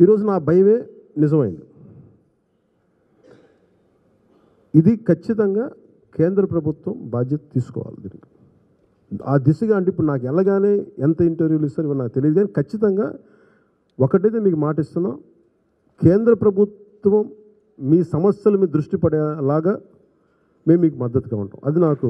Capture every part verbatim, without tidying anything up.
ఈరోజు నా భయమే నిజమైంది. ఇది ఖచ్చితంగా కేంద్ర ప్రభుత్వం బాధ్యత తీసుకోవాలి దీనికి. ఆ దిశగా అంటే ఇప్పుడు నాకు వెళ్ళగానే ఎంత ఇంటర్వ్యూలు ఇస్తారు ఇవన్నీ నాకు తెలియదు, కానీ ఖచ్చితంగా ఒకటైతే మీకు మాట ఇస్తున్నాం, కేంద్ర ప్రభుత్వం మీ సమస్యల మీద దృష్టి పడేలాగా మేము మీకు మద్దతుగా ఉంటాం. అది నాకు,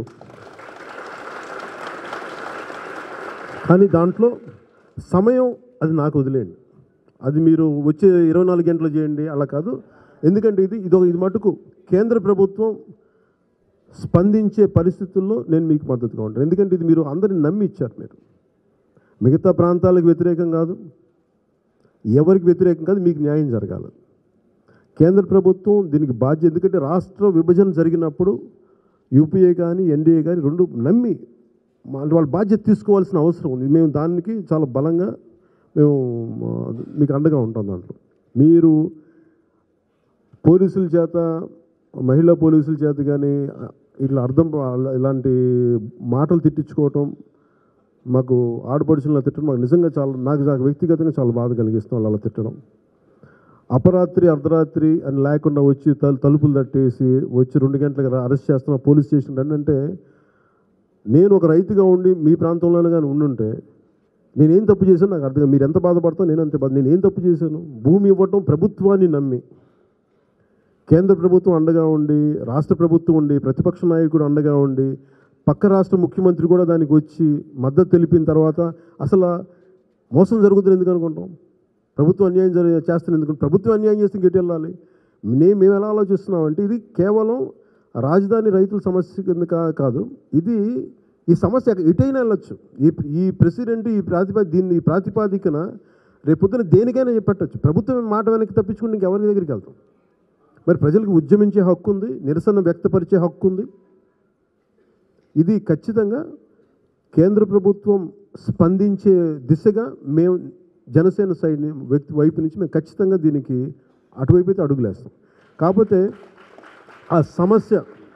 కానీ దాంట్లో సమయం అది నాకు వదిలేయండి. అది మీరు వచ్చే ఇరవై నాలుగు గంటలు చేయండి, అలా కాదు. ఎందుకంటే ఇది ఇది ఇది మటుకు కేంద్ర ప్రభుత్వం స్పందించే పరిస్థితుల్లో నేను మీకు మద్దతుగా ఉంటాను. ఎందుకంటే ఇది మీరు అందరిని నమ్మి ఇచ్చారు. మీరు మిగతా ప్రాంతాలకు వ్యతిరేకం కాదు, ఎవరికి వ్యతిరేకం కాదు, మీకు న్యాయం జరగాలి. కేంద్ర ప్రభుత్వం దీనికి బాధ్యత. ఎందుకంటే రాష్ట్ర విభజన జరిగినప్పుడు యూపీఏ కానీ ఎన్డీఏ కానీ రెండు నమ్మి వాళ్ళ బాధ్యత తీసుకోవాల్సిన అవసరం ఉంది. మేము దానికి చాలా బలంగా మేము మీకు అండగా ఉంటాం. దాంట్లో మీరు పోలీసుల చేత, మహిళా పోలీసుల చేత కానీ ఇట్లా అర్థం ఇలాంటి మాటలు తిట్టించుకోవటం, మాకు ఆడపడుచులను తిట్టడం మాకు నిజంగా చాలా, నాకు నాకు వ్యక్తిగతంగా చాలా బాధ కలిగిస్తాం. వాళ్ళు అలా తిట్టడం, అపరాత్రి అర్ధరాత్రి అని లేకుండా వచ్చి తలు తలుపులు తట్టేసి వచ్చి రెండు గంటలకు అరెస్ట్ చేస్తున్న పోలీస్ స్టేషన్ అంటే, నేను ఒక రైతుగా ఉండి మీ ప్రాంతంలోనే కానీ ఉండుంటే నేనేం తప్పు చేశాను నాకు అర్థం. మీరు ఎంత బాధపడతాను నేను అంతే బాధ. నేనేం తప్పు చేశాను? భూమి ఇవ్వటం ప్రభుత్వాన్ని నమ్మి, కేంద్ర ప్రభుత్వం అండగా ఉండి, రాష్ట్ర ప్రభుత్వం ఉండి, ప్రతిపక్ష నాయకుడు అండగా ఉండి, పక్క రాష్ట్ర ముఖ్యమంత్రి కూడా దానికి వచ్చి మద్దతు తెలిపిన తర్వాత అసలు మోసం జరుగుతుంది ఎందుకు అనుకుంటాం? ప్రభుత్వం అన్యాయం జరి చేస్తుంది ఎందుకు? ప్రభుత్వం అన్యాయం చేస్తే గట్టి వెళ్ళాలి. నేను మేము ఎలా ఆలోచిస్తున్నామంటే ఇది కేవలం రాజధాని రైతుల సమస్య కింద కాదు, ఇది ఈ సమస్య ఎటైనా వెళ్ళొచ్చు. ఈ ఈ ప్రెసిడెంట్ ఈ ప్రాతిపా దీన్ని ఈ ప్రాతిపాదికన రేపొద్దున దేనికైనా పెట్టచ్చు. ప్రభుత్వం మాట వెనక్కి తప్పించుకుని ఇంకెవరి దగ్గరికి వెళ్తాం? మరి ప్రజలకు ఉద్యమించే హక్కు ఉంది, నిరసన వ్యక్తపరిచే హక్కు ఉంది. ఇది ఖచ్చితంగా కేంద్ర ప్రభుత్వం స్పందించే దిశగా మేము జనసేన సైడ్ వ్యక్తి వైపు నుంచి మేము ఖచ్చితంగా దీనికి అటువైపు అయితే అడుగులేస్తాం. కాకపోతే ఆ సమస్య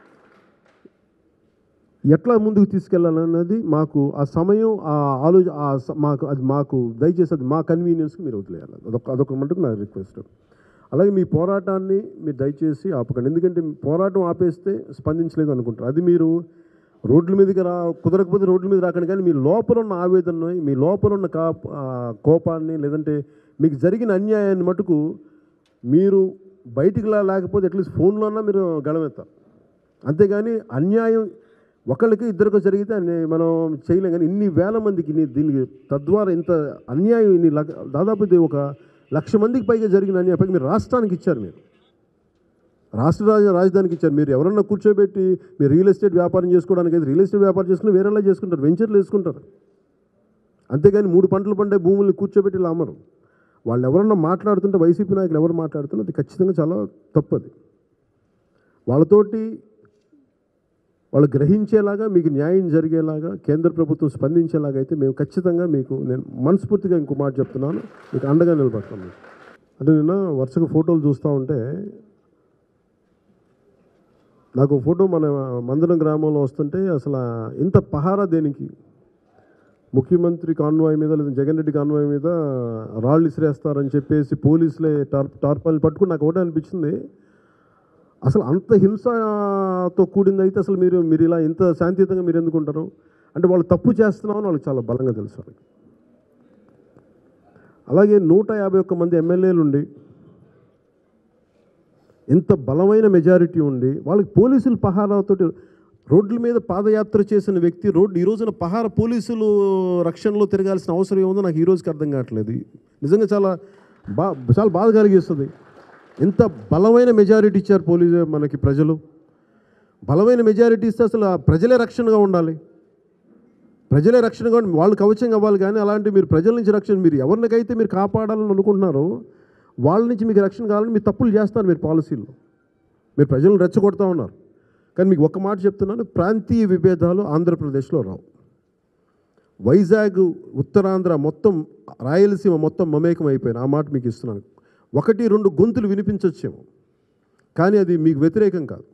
ఎట్లా ముందుకు తీసుకెళ్ళాలన్నది మాకు ఆ సమయం, ఆ ఆలోచన మాకు అది మాకు దయచేసి అది మా కన్వీనియన్స్కి మీరు వదిలేయాలి. అదొక అదొక మటుకు నా రిక్వెస్ట్. అలాగే మీ పోరాటాన్ని మీరు దయచేసి ఆపకండి. ఎందుకంటే పోరాటం ఆపేస్తే స్పందించలేదు అనుకుంటారు. అది మీరు రోడ్ల మీదకి రా కుదరకపోతే రోడ్ల మీద రాకండి, కానీ మీ లోపల ఉన్న ఆవేదనని, మీ లోపల ఉన్న కా కోపాన్ని, లేదంటే మీకు జరిగిన అన్యాయాన్ని మటుకు మీరు బయటికి లేకపోతే అట్లీస్ట్ ఫోన్లోన్నా మీరు గళమెత్తారు. అంతేగాని అన్యాయం ఒకళ్ళకి ఇద్దరికి జరిగితే మనం చేయలేం. కానీ ఇన్ని వేల మందికి దీనికి తద్వారా ఇంత అన్యాయం ఇన్ని దాదాపు ఒక లక్ష మందికి పైగా జరిగిన అన్యాయం పైగా మీరు రాష్ట్రానికి ఇచ్చారు. మీరు రాష్ట్ర రాజ రాజధానికి ఇచ్చారు. మీరు ఎవరన్నా కూర్చోబెట్టి మీరు రియల్ ఎస్టేట్ వ్యాపారం చేసుకోవడానికి అయితే రియల్ ఎస్టేట్ వ్యాపారం చేసుకుని వేరేలా చేసుకుంటారు, వెంచర్లు వేసుకుంటారు. అంతేగాని మూడు పంటలు పండే భూముల్ని కూర్చోబెట్టి ఇలా అమ్మరు. వాళ్ళు ఎవరన్నా మాట్లాడుతుంటే, వైసీపీ నాయకులు ఎవరు మాట్లాడుతున్నా అది ఖచ్చితంగా చాలా తప్పది. వాళ్ళతోటి వాళ్ళు గ్రహించేలాగా, మీకు న్యాయం జరిగేలాగా, కేంద్ర ప్రభుత్వం స్పందించేలాగా అయితే మేము ఖచ్చితంగా మీకు, నేను మనస్ఫూర్తిగా ఇంకో మాట చెప్తున్నాను, మీకు అండగా నిలబడతాను. అంటే నిన్న వరుసగా ఫోటోలు చూస్తూ ఉంటే నాకు ఫోటో మన మందరం గ్రామంలో వస్తుంటే అసలు ఇంత పహారా దేనికి? ముఖ్యమంత్రి కాన్వాయ్ మీద లేదా జగన్ రెడ్డి కాన్వాయ్ మీద రాళ్ళు ఇసిరేస్తారని చెప్పేసి పోలీసులే టార్ టార్పాలు పట్టుకుని నాకు ఒకటే అనిపించింది, అసలు అంత హింసతో కూడింది అయితే అసలు మీరు మీరు ఇలా ఇంత శాంతియుతంగా మీరు ఎందుకుంటారు? అంటే వాళ్ళు తప్పు చేస్తున్నామని వాళ్ళకి చాలా బలంగా తెలుసు. అలాగే నూట యాభై ఒక్క మంది ఎమ్మెల్యేలు ఉండి, ఎంత బలమైన మెజారిటీ ఉండి, వాళ్ళకి పోలీసులు పహారాతో రోడ్ల మీద పాదయాత్ర చేసిన వ్యక్తి రోడ్డు ఈ రోజున పహార పోలీసులు రక్షణలో తిరగాల్సిన అవసరం ఏముందో నాకు ఈ రోజుకి అర్థం కావట్లేదు. నిజంగా చాలా బా చాలా బాధ కలిగిస్తుంది. ఎంత బలమైన మెజారిటీ ఇచ్చారు పోలీసు మనకి ప్రజలు. బలమైన మెజారిటీ ఇస్తే అసలు ప్రజలే రక్షణగా ఉండాలి, ప్రజలే రక్షణగా ఉండి వాళ్ళు కవచం అవ్వాలి. కానీ అలాంటి మీరు ప్రజల నుంచి రక్షణ, మీరు ఎవరికైతే మీరు కాపాడాలని అనుకుంటున్నారో వాళ్ళ నుంచి మీకు రక్షణ కావాలని మీరు తప్పులు చేస్తారు. మీరు పాలసీల్లో మీరు ప్రజలను రెచ్చగొడతా ఉన్నారు. కానీ మీకు ఒక్క మాట చెప్తున్నాను, ప్రాంతీయ విభేదాలు ఆంధ్రప్రదేశ్లో రావు. వైజాగ్, ఉత్తరాంధ్ర మొత్తం, రాయలసీమ మొత్తం మమేకం అయిపోయిన ఆ మాట మీకు ఇస్తున్నాను. ఒకటి రెండు గొంతులు వినిపించవచ్చేమో, కానీ అది మీకు వ్యతిరేకం కాదు.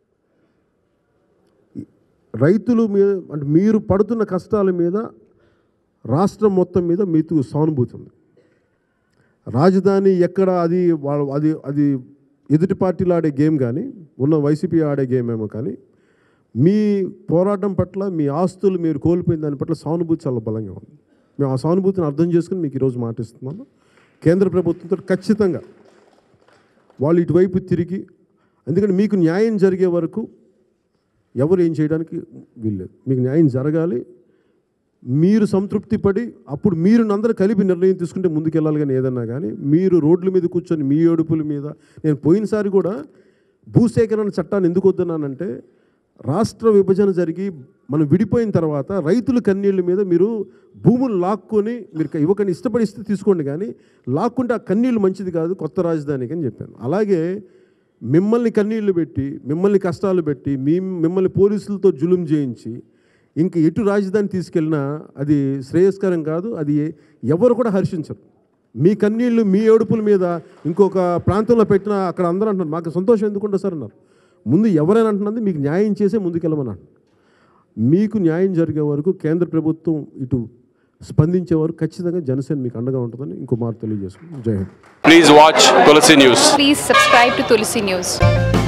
రైతులు మీద అంటే మీరు పడుతున్న కష్టాల మీద రాష్ట్రం మొత్తం మీద మీకు సానుభూతి ఉంది. రాజధాని ఎక్కడ అది వాళ్ళ అది అది ఎదుటి పార్టీలు ఆడే గేమ్ కానీ ఉన్న వైసీపీ ఆడే గేమ్ ఏమో కానీ మీ పోరాటం పట్ల మీ ఆస్తులు మీరు కోల్పోయిన దాని పట్ల సానుభూతి చాలా బలంగా ఉంది. మేము ఆ సానుభూతిని అర్థం చేసుకుని మీకు ఈరోజు మాటిస్తున్నాము. కేంద్ర ప్రభుత్వంతో ఖచ్చితంగా వాళ్ళు ఇటువైపు తిరిగి, ఎందుకంటే మీకు న్యాయం జరిగే వరకు ఎవరు ఏం చేయడానికి వీల్లేదు. మీకు న్యాయం జరగాలి, మీరు సంతృప్తి పడి అప్పుడు మీరు అందరూ కలిపి నిర్ణయం తీసుకుంటే ముందుకెళ్ళాలి. కానీ ఏదన్నా కానీ మీరు రోడ్ల మీద కూర్చొని మీ ఏడుపుల మీద, నేను పోయినసారి కూడా భూసేకరణ చట్టాన్ని ఎందుకు వద్దన్నానంటే, రాష్ట్ర విభజన జరిగి మనం విడిపోయిన తర్వాత రైతుల కన్నీళ్ళ మీద మీరు భూములు లాక్కొని మీరు ఇవ్వకని ఇష్టపడిస్తే తీసుకోండి, కానీ లాక్కుంటే ఆ కన్నీళ్ళు మంచిది కాదు కొత్త రాజధానికి అని చెప్పాను. అలాగే మిమ్మల్ని కన్నీళ్లు పెట్టి, మిమ్మల్ని కష్టాలు పెట్టి, మీ మిమ్మల్ని పోలీసులతో జులుం చేయించి ఇంక ఎటు రాజధాని తీసుకెళ్ళినా అది శ్రేయస్కరం కాదు. అది ఎవరు కూడా హర్షించరు. మీ కన్నీళ్ళు మీ ఏడుపుల మీద ఇంకొక ప్రాంతంలో పెట్టినా అక్కడ అందరూ అంటున్నారు మాకు సంతోషం ఎందుకుంటుంది సార్ అన్నారు. ముందు ఎవరైనా అంటున్నది మీకు న్యాయం చేసే ముందుకెళ్ళమన్నాను. మీకు న్యాయం జరిగే వరకు కేంద్ర ప్రభుత్వం ఇటు స్పందించే వరకు ఖచ్చితంగా జనసేన మీకు అండగా ఉంటుందని ఇంకో మాట తెలియజేసుకుంటాం. జై Hind. Please watch Tulsi News. Please subscribe to Tulsi News.